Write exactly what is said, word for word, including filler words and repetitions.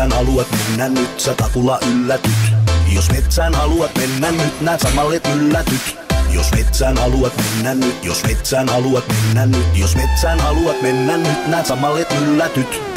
metsään haluat mennä nyt, sä takulla yllätyt. Jos metsään haluat mennä nyt, nää samalet yllätyt. Jos metsään haluat mennä nyt, jos metsään haluat mennä nyt, jos metsään haluat mennä nyt, nää samalet yllätyt.